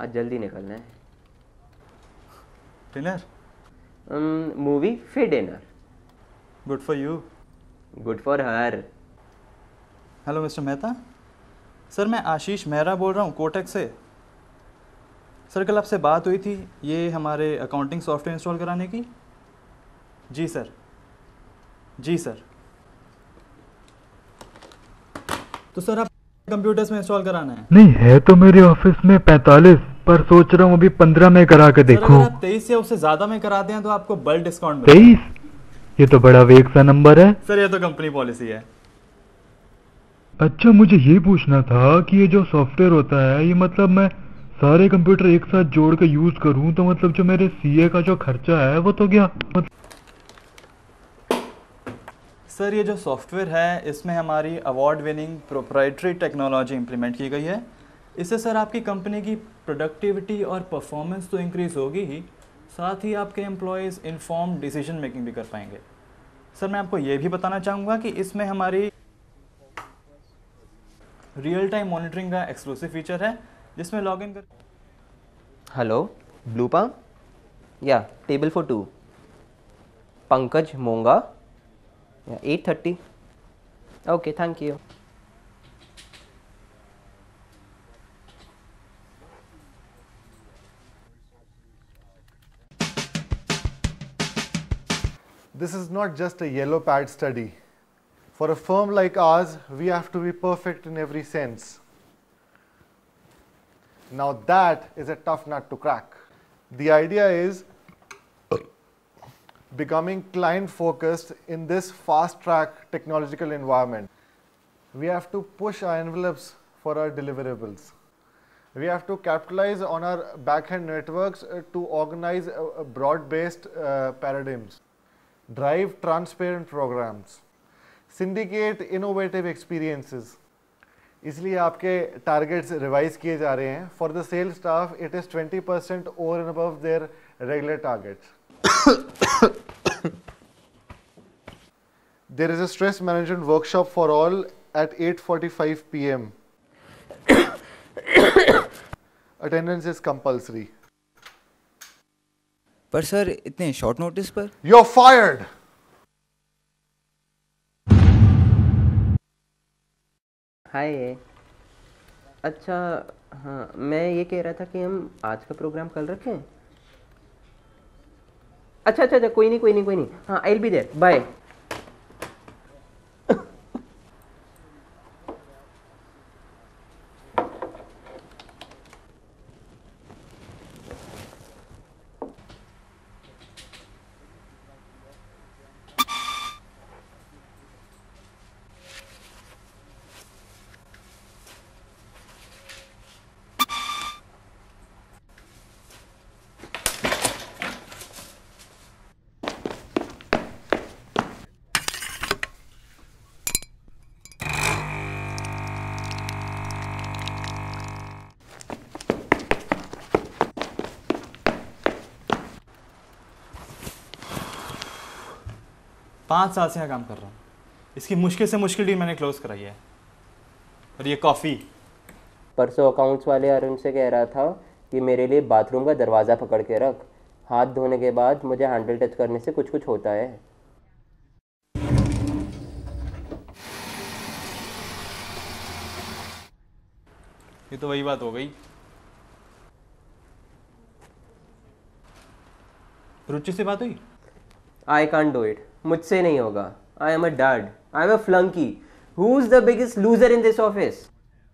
आज जल्दी निकलना है। डिनर? मूवी फिर dinner. Good for you. Good for her. Hello mister Mehta. Sir मैं आशीष मेहरा बोल रहा हूँ कोटक से। सर कल आपसे बात हुई थी ये हमारे अकाउंटिंग सॉफ्टवेयर इंस्टॉल कराने की। जी सर। जी सर। तो सर आप कंप्यूटर्स में इंस्टॉल कराना है? नहीं है तो मेरे ऑफिस में 45, पर सोच रहा हूँ अभी 15 में करा के देखो। सर अगर आप 23 या उससे ज़्यादा में कराते हैं तो आपको बल्क डिस्काउंट मिलेगा। 23? ये तो बड़ा वेग सा नंबर है। सर ये तो कंपनी पॉलिसी है। अच्छा मुझे ये पूछना था कि ये जो सॉफ्टवेयर होता है ये मतलब मैं सारे कंप्यूटर एक साथ जोड़ के यूज करूँ तो मतलब जो मेरे सीए का जो खर्चा है वो तो क्या सर ये जो सॉफ्टवेयर है इसमें हमारी award winning proprietary technology implement की गई है। इससे सर आपकी कंपनी की प्रोडक्टिविटी और परफॉर्मेंस तो इंक्रीज़ होगी ही, साथ ही आपके एम्प्लॉयज़ इन्फॉर्म डिसीजन मेकिंग भी कर पाएंगे। सर मैं आपको ये भी बताना चाहूँगा कि इसमें हमारी रियल टाइम मॉनिटरिंग का एक्सक्लूसिव फीचर है जिसमें लॉगिन कर। हेलो ब्लू पाम या टेबल फॉर 2 पंकज मोंगा या 8:30। Okay thank you. This is not just a yellow pad study. For a firm like ours, we have to be perfect in every sense. Now that is a tough nut to crack. The idea is becoming client focused in this fast track technological environment. We have to push our envelopes for our deliverables. We have to capitalize on our backend networks to organize broad-based paradigms, drive transparent programs, syndicate innovative experiences. इसलिए आपके targets revise किए जा रहे हैं. For the sale staff it is 20% over and above their regular targets. There is a stress management workshop for all at 8:45 p.m. Attendance is compulsory. पर sir इतने short notice पर? You're fired. हाय। अच्छा हाँ, मैं ये कह रहा था कि हम आज का प्रोग्राम कल रखें। अच्छा अच्छा अच्छा कोई नहीं हाँ I will be there bye. पाँच साल से यहाँ काम कर रहा हूँ. इसकी मुश्किल से मुश्किल डील मैंने क्लोज कराई है. और ये कॉफ़ी. परसों अकाउंट्स वाले अरुण से कह रहा था कि मेरे लिए बाथरूम का दरवाज़ा पकड़ के रख, हाथ धोने के बाद मुझे हैंडल टच करने से कुछ कुछ होता है। ये तो वही बात हो गई. रुचि से बात हुई? आई कांट डू इट, मुझसे नहीं होगा. I am a dud, I am a flunky. Who is the biggest loser in this office?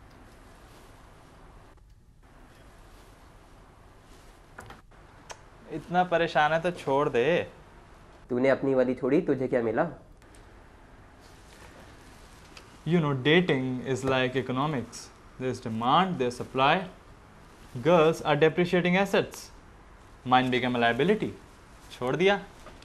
इतना परेशान है तो छोड़ दे. तूने अपनी वाली छोड़ी, तुझे क्या मिला? You know, dating is like economics. There's demand, there's supply. Girls are depreciating assets. Mine became a liability. छोड़ दिया.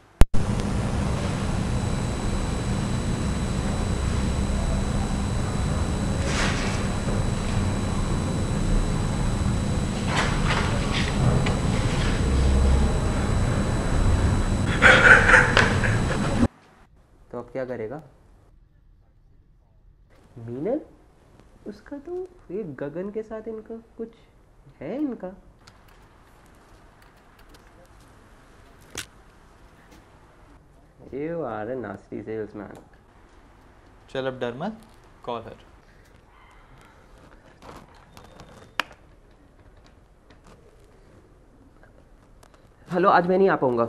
तो अब क्या करेगा? मीनल, उसका तो ये गगन के साथ इनका कुछ है इनका. You are a nasty salesman. चल अब डर मत, कॉल हर। हेलो, आज मैं नहीं आ पाऊंगा।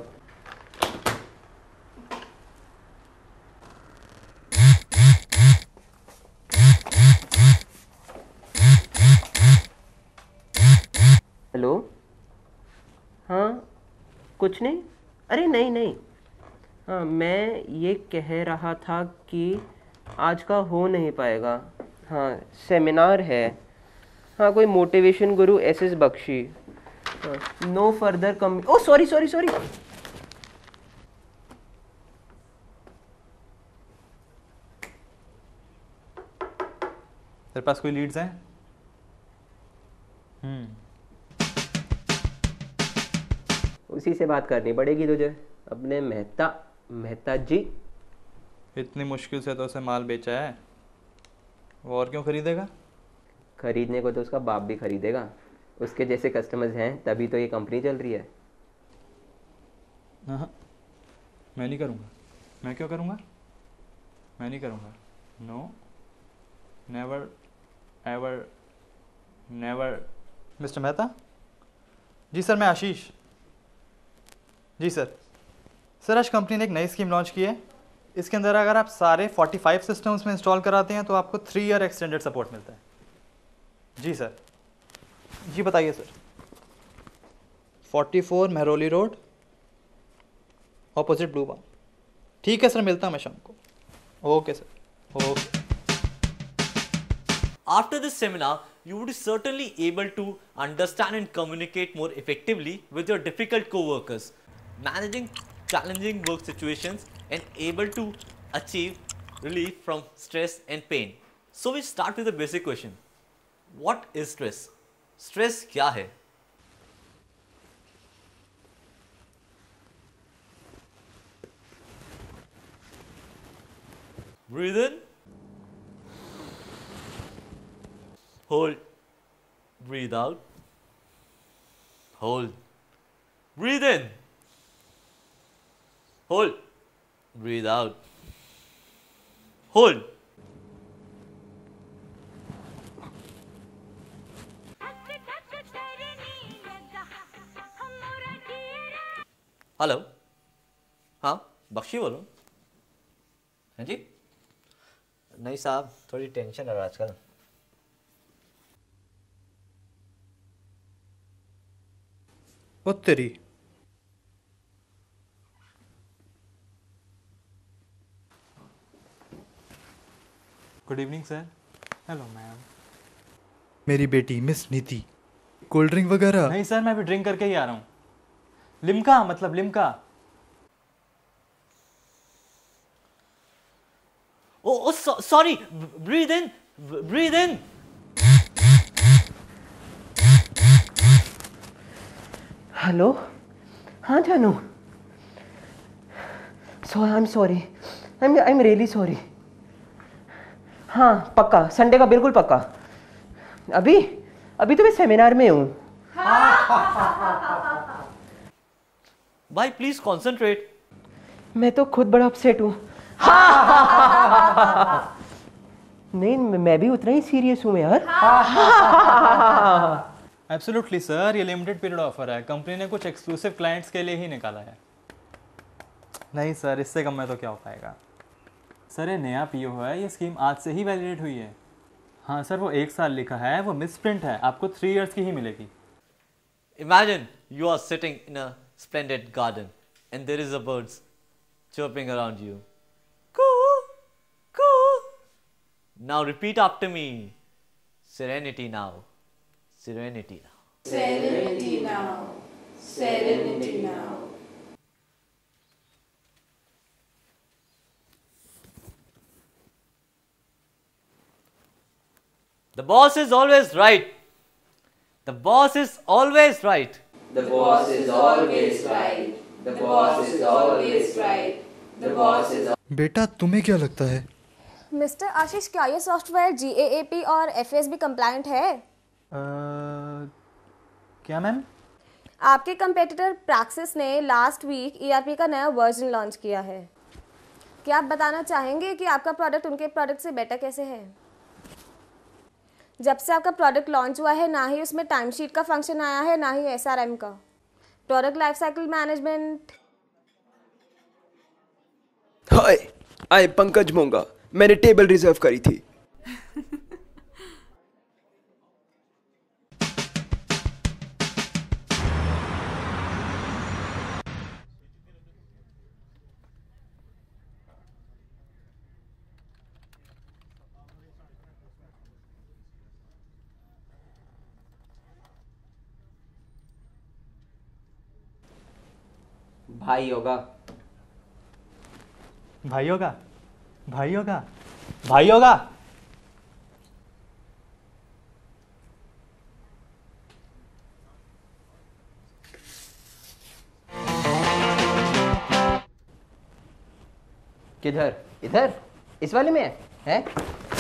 हेलो, हाँ, कुछ नहीं। अरे नहीं नहीं, हाँ मैं ये कह रहा था कि आज का हो नहीं पाएगा। हाँ, सेमिनार है। हाँ, कोई मोटिवेशन गुरु S Bakshi. No further come. Oh sorry sorry sorry. तेरे पास कोई लीड्स हैं? उसी से बात करनी पड़ेगी तुझे, अपने मेहता मेहता जी। इतनी मुश्किल से तो उसे माल बेचा है, वो और क्यों खरीदेगा? खरीदने को तो उसका बाप भी खरीदेगा। उसके जैसे कस्टमर्स हैं तभी तो ये कंपनी चल रही है। हाँ, मैं नहीं करूँगा। मैं क्यों करूँगा? मैं नहीं करूँगा। No, never ever never. Mister Mehta ji. Sir मैं आशीष जी। सर आज कंपनी ने एक नई स्कीम लॉन्च की है। इसके अंदर अगर आप सारे 45 सिस्टम्स में इंस्टॉल कराते हैं तो आपको 3 ईयर एक्सटेंडेड सपोर्ट मिलता है। जी सर। जी बताइए sir. 44 Mehrauli road, opposite blue bar. ठीक है सर, मिलता हूँ मैं शाम को। Okay sir, okay. After this seminar, you would be certainly able to understand and communicate more effectively with your difficult co-workers, managing challenging work situations and able to achieve relief from stress and pain. So we start with the basic question. What is stress? Stress क्या है? Breathe in. Hold. Breathe out. Hold. Breathe in. Hold. Breathe out. Hold. Hello, हाँ बख्शी बोलो। हाँ जी। नहीं साहब, थोड़ी tension है आजकल। ओ तेरी। Good evening sir. Hello ma'am. मेरी बेटी मिस नीति, कोल्ड ड्रिंक वगैरह? नहीं सर, मैं अभी ड्रिंक करके ही आ रहा हूँ। लिम्का, मतलब Limca. Oh, sorry. Breathe in. Breathe in. Hello, हाँ जानू। I am sorry. I am really sorry. हाँ पक्का, संडे का बिल्कुल पक्का। अभी अभी तो मैं सेमिनार में हूँ। भाई प्लीज कॉन्सेंट्रेट। मैं तो खुद बड़ा अपसेट हूँ। नहीं, मैं भी उतना ही सीरियस हूँ यार। एब्सोल्युटली सर, ये लिमिटेड पीरियड ऑफर है। कंपनी ने कुछ एक्सक्लूसिव क्लाइंट्स के लिए ही निकाला है। नहीं सर, इससे कम में तो क्या हो पाएगा। सर ये नया पीओ है, ये स्कीम आज से ही वैलिडेट हुई है। हाँ सर, वो 1 साल लिखा है, वो मिस प्रिंट है। आपको 3 इयर्स की ही मिलेगी। Imagine you are sitting in a splendid garden and there is a birds chirping around you. Coo, coo. Now repeat after me. Serenity now. Serenity now. Serenity now. Serenity now. The boss is always right. The boss is always right. The boss is always right. The boss is always right. The boss is. बेटा तुम्हें क्या लगता है? Mister Ashish, क्या ये software GAAP और FSB compliant है? क्या मैम? आपके कंपेटिटर प्रैक्सिस ने लास्ट वीक ERP का नया वर्जन लॉन्च किया है। क्या आप बताना चाहेंगे कि आपका प्रोडक्ट उनके प्रोडक्ट से बेटर कैसे है? जब से आपका प्रोडक्ट लॉन्च हुआ है, ना ही उसमें टाइम शीट का फंक्शन आया है, ना ही SRM का, product life cycle management. Hi, I Pankaj Monga, मैंने टेबल रिजर्व करी थी। भाई होगा। भाई होगा, भाई होगा, भाई होगा। किधर? इधर? इस वाले में है?